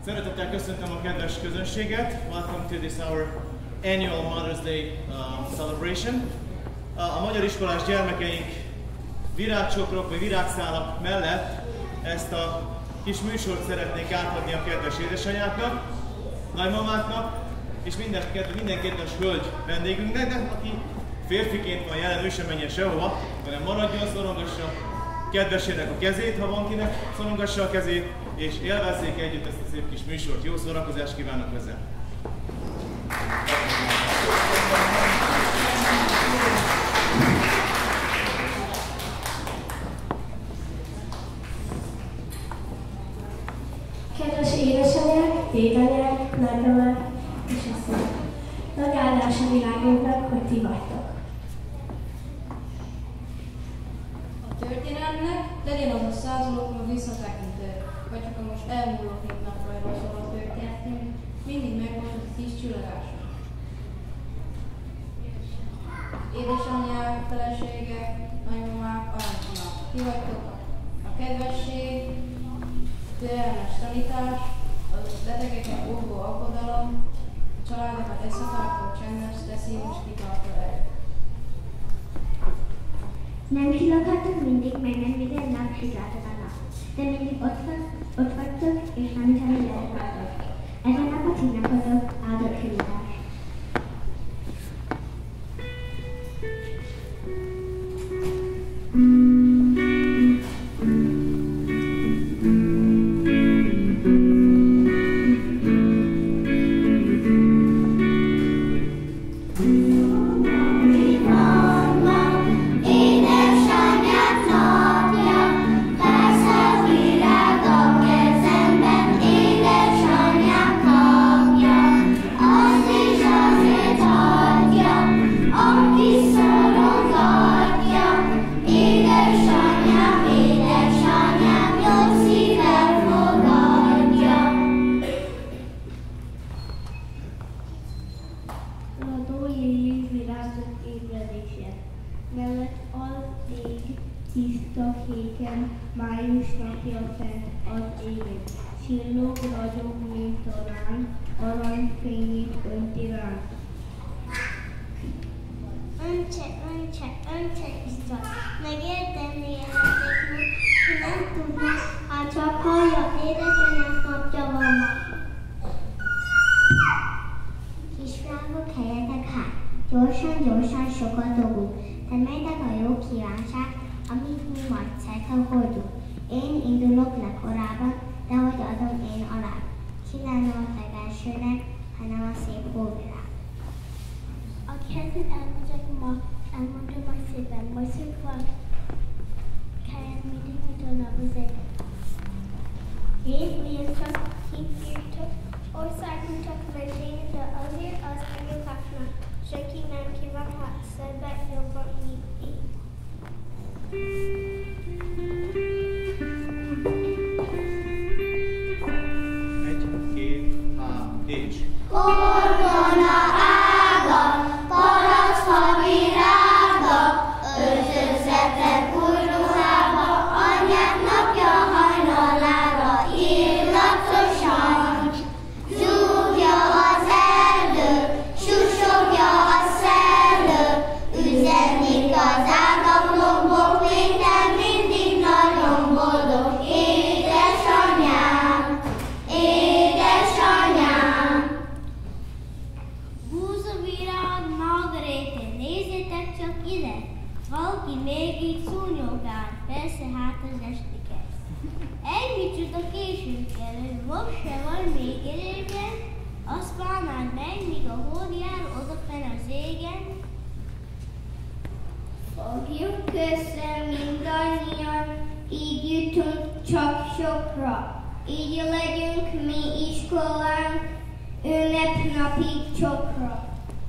Szeretettel köszöntöm a kedves közönséget. Welcome to this our annual Mother's Day celebration. A magyar iskolás gyermekeink virágcsokrok vagy virágszálak mellett ezt a kis műsort szeretnék átadni a kedves édesanyáknak, nagymamáknak és minden kedves hölgy vendégünknek, de aki férfiként van jelen, ő sem menjen sehova, hanem maradjon, szorongassa kedvesének a kezét, ha van kinek, szorongassa a kezét, és élvezzék együtt ezt a szép kis műsort. Jó szórakozást kívánok ezzel! Kedves édesanyák, dédanyák, nagymamák és asszonyok! Nagy áldás a világunknak, hogy ti vagytok. A történelemnek legyen az a százalokra visszatekintő, vagy csak a most elmúló 7 napra szóló történetünk, mindig megvan a 10 csillagásunk. Édesanyák, feleségek, nagymamák, aranyfonák, ti vagytok a kedvesség, türelmes tanítás, a betegeket óvó aggodalom, a családokat összetartó csendes, de szíves kitartó erő. Nem csilloghatunk mindig, meg nem minden nap sütáltat a nap. De mindig ott vagytok, és nem is ami elváltok. Ezen nap a színnapotok áldott hívás. Gyorsan sokat dobunk, de melynek a jó kívánság, amit mi majd szerte hordunk. Én indulok le korábban, de hogy adom én alá. Ki lenne a legelsőnek, hanem a szép hóvilág. Akihez én elmegyek ma, elmondom majd szépen, majd szép van. Kelljen mindig mitől én ugyancsak hívjuk országunk csak mesélni, de azért az anyukáknak senki nem kíván, ha szebben jobban, mint én. Egy, két, három, és... Orgona ága, parasztfa virága, öltözzetek új ruhába, anyák napja hajnalára, illatosan. Zúgja az erdő, susogja a szellő, üzennik az ágak, lombok, minden mindig nagyon boldog. Édesanyám, édesanyám. Búzavirág, Margaréte, nézzétek csak ide! Valaki még így szúnyogál, persze hát az estikez. Egy micsoda későn kerül, most se van még élőben, azt pálnád meg, míg a hold jár odafenn az égen. Fogjuk össze mindannyian, így jutunk csak sokra. Így legyünk mi iskolánk, ünnepnapig csokra.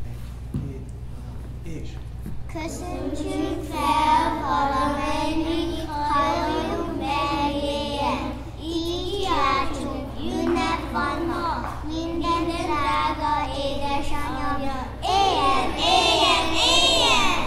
És... Köszöntsünk fel valamennyi, halljunk meg éljen. Így kiáltsunk, ünnep van ma, minden drága édesanyja. Éljen, éljen, éljen!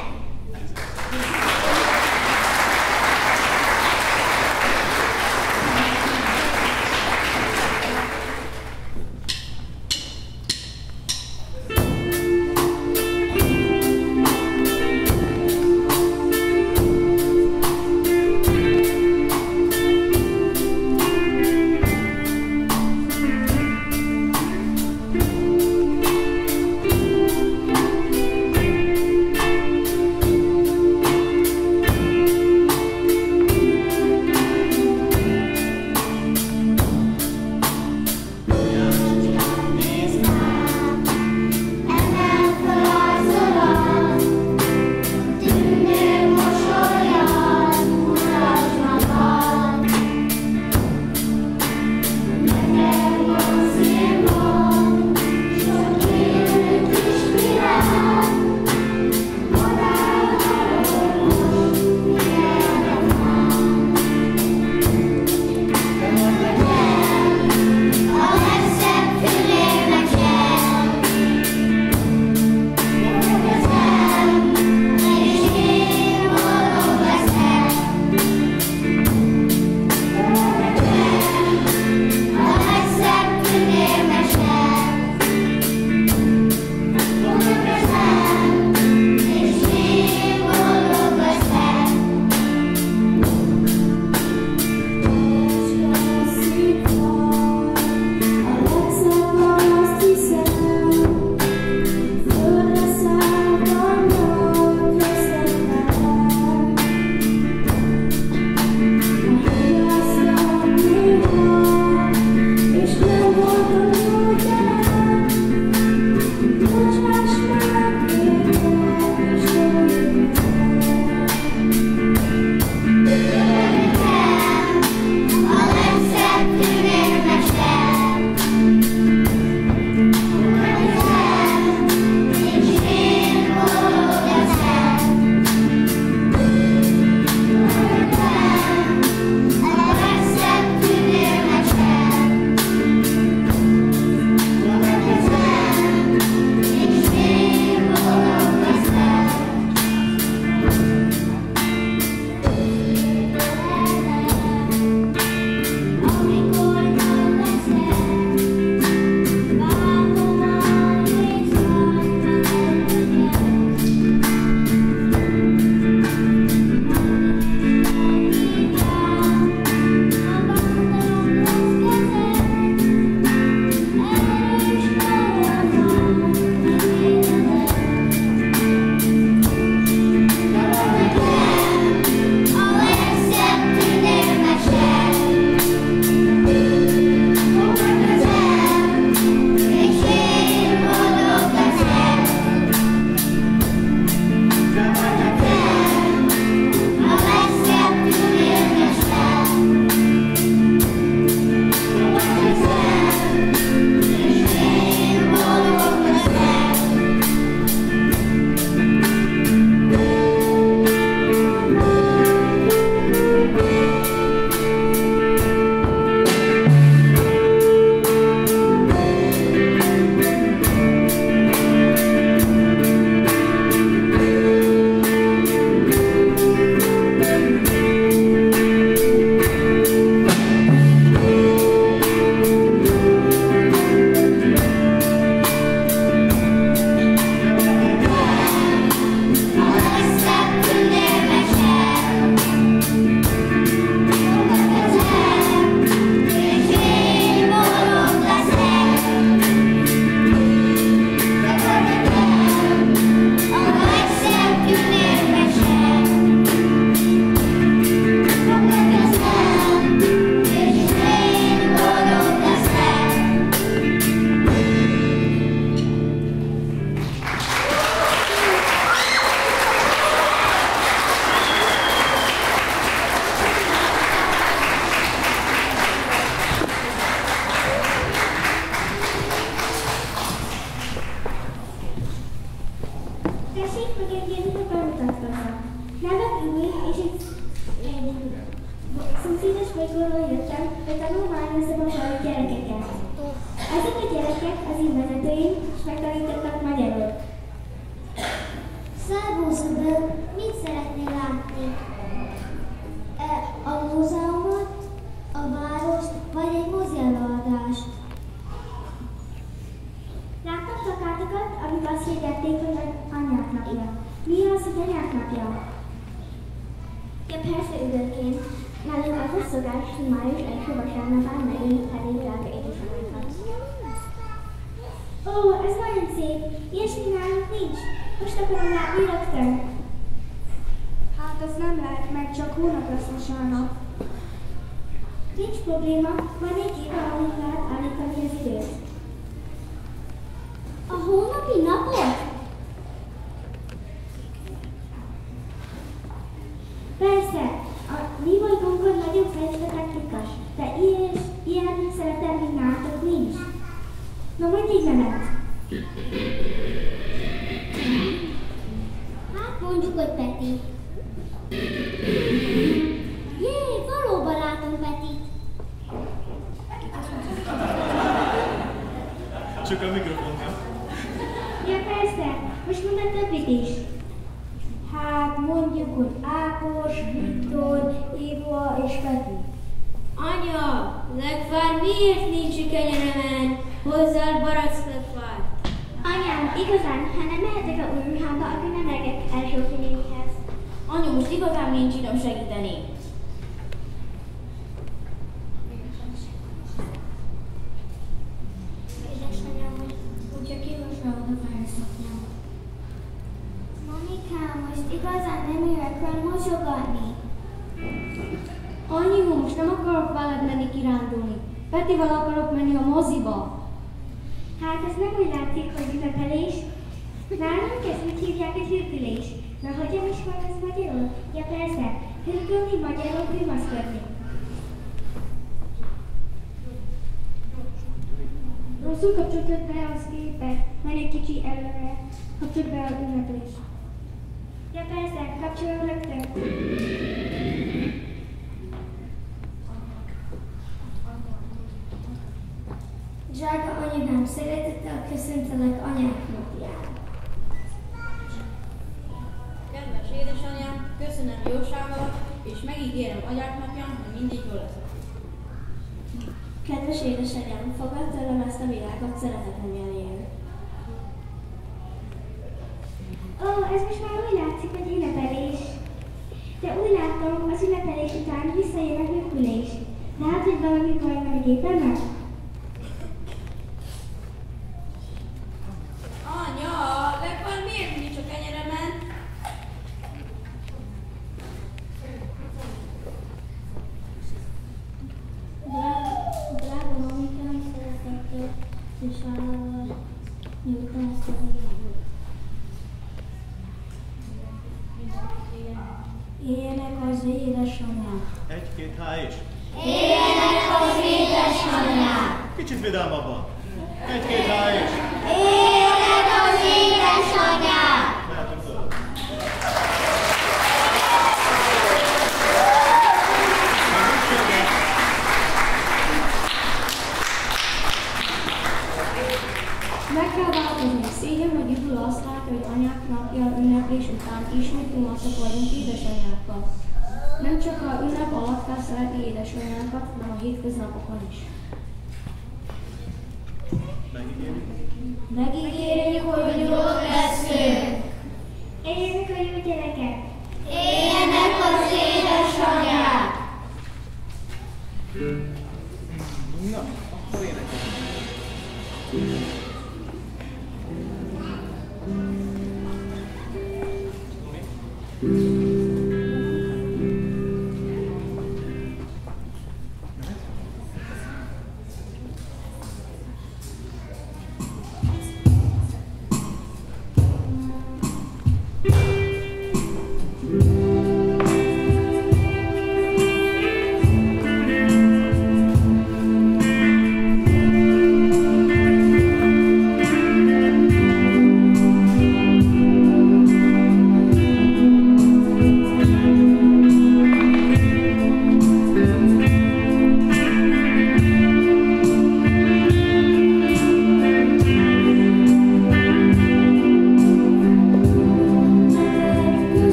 nyelvet. Ezek a gyerekek az én vezetőim, és megtanítottak magyarul. Szervusz, mit szeretnél látni? A múzeumot, a várost, vagy egy mozielőadást? Láttam plakátokat, amik azt hirdették, hogy anyák napja. Mi az, hogy anyák napja? Ja, persze időként. Nálunk az a szokás, hogy május első vasárnapán megint pedig drága édesanyákat. Ó, ez nagyon szép. Ilyesmi nálunk nincs. Most akarom látni rögtön. Hát az nem lehet, mert csak hónap lesz vasárnap. Nincs probléma, van egy kép, ahol lehet állítani az időt. A hónapi napot? Persze, a mi bolygónkon nagyon fejlett a technika, de ilyen szeretem, mint nálatok nincs. Na majd így menet. Hát mondjuk, hogy Peti. Jé, valóban látom Petit. Csak a mikrofon, nem? Ja persze, most mondd a többit is. Hát mondjuk, hogy Ákos, Viktor, Éva és Peti. Anya, legvár miért nincs a kenyeremen? Hozzál baracklegvárt. Anyám, igazán, ha nem mehetek a új ruhámba, akkor nem legek elsőfi nénihez. Anyu, most igazán nincs időm segíteni. Édesanyám, hogy csak kihozza oda felszoknyám. Monikám, most igazán nem jövök fel mosogatni. Anyu, most nem akarok veled menni kirándulni. Petivel akarok menni a moziba. Hát ez nem úgy látszik, hogy ünnepelés. Nálunk ezt úgy hívják, hogy hürkülés. Na, hogyan is van ez magyarul? Ja persze, hürkülni magyarul hűmaszkodni. Rosszul kapcsoltad be az képet. Menj egy kicsi előre. Kapcsolod be az ünnepelést. Ja persze, kapcsolom rögtön. Drága anyukám, szeretettel köszöntelek anyák napján. Kedves édesanyám, köszönöm jóságodat, és megígérem anyák napján, hogy mindig jól leszek. Kedves édesanyám, fogadd tőlem ezt a világot, szeretetemmel élni. Ó, ez most már úgy látszik, hogy ünnepelés. De úgy látom, az ünnepelés után visszajön a hürkülés. Lehet, hogy valami baj van a gépemmel? Anya, legvár miért nincs a kenyeremen? Drága mamikám, szeretettel és hálával nyújtom ezt a világot. Éljenek az édesanyák! Egy-két há is. Éljenek az édesanyák! Kicsit vidámabban. Egy-két há is. Éljenek az édesanyák! Mehetünk tovább. Meg kell változni. Szégyen, hogy Judula azt látja, hogy anyák napja ünneplés után ismét unaltak vagyunk édesanyákkal. Nem csak a ünnep alatt kell szeretni édesanyánkat, hanem a hétköznapokon is. Megígérjük. Megígérjük, hogy jók leszünk! Éljenek a jó gyerekek! Éljenek az édesanyák! Na, akkor énekeljünk.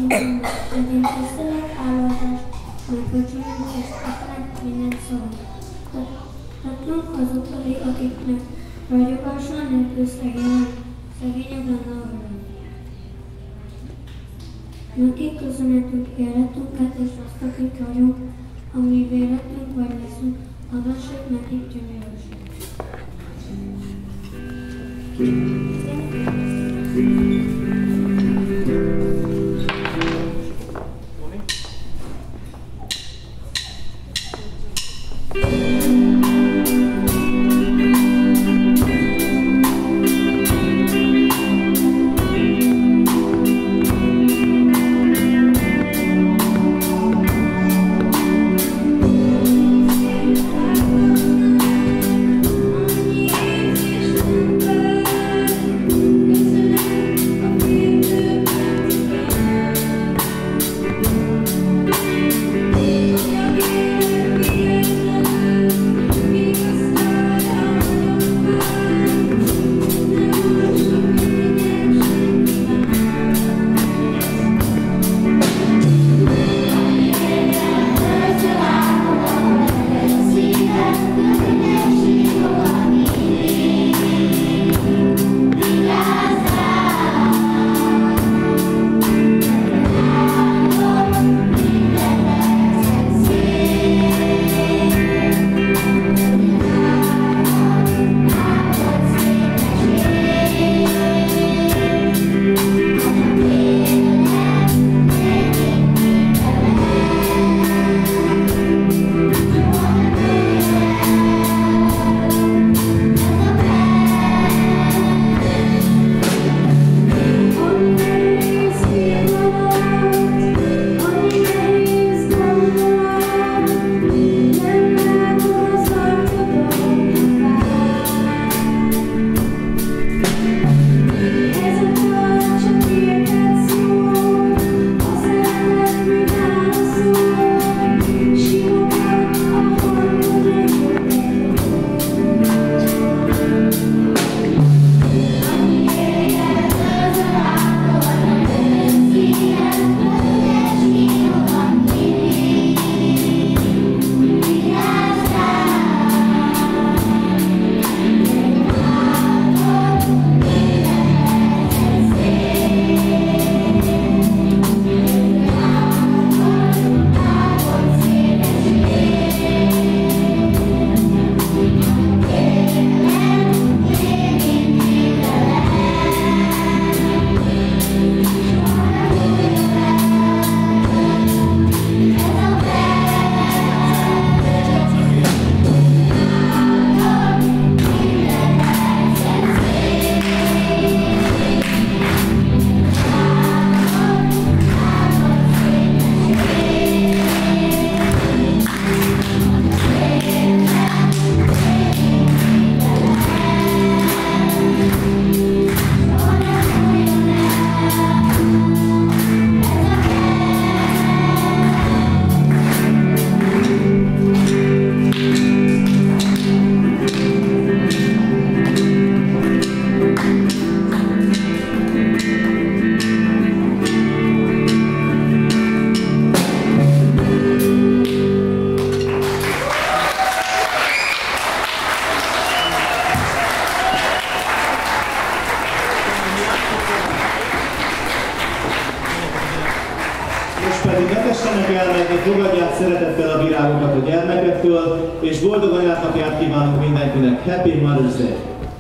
legyen tisztelet, állandás, megbecsülés és tisztelet minden szó. Adtunk azoknak, akiknek ragyogása nélkül szegényebb lenne a világ. Nekik köszönhetünk életünket és azt, akik vagyunk, ami véletünk vagy leszünk, adassék nekik gyönyörűség. Fogadják szeretettel a virágokat a gyermekektől, és boldog anyátnapját kívánunk mindenkinek. Happy Mother's Day!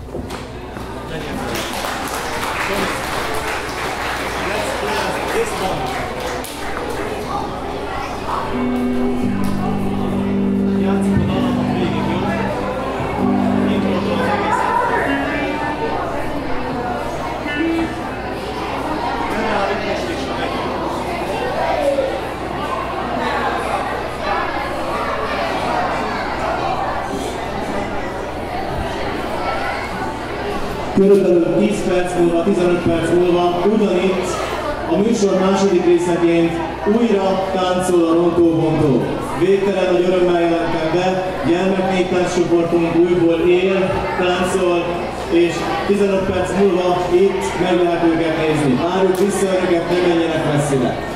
Körülbelül 10 perc múlva, 15 perc múlva ugyanitt a műsor második részeként újra táncol a Rontó-Bontó. Végtelen nagy örömmel jelentem be, gyermeknéptánc csoportunk újból él, táncol, és 15 perc múlva itt meg lehet őket nézni. Várjuk vissza önöket, ne menjenek messzire!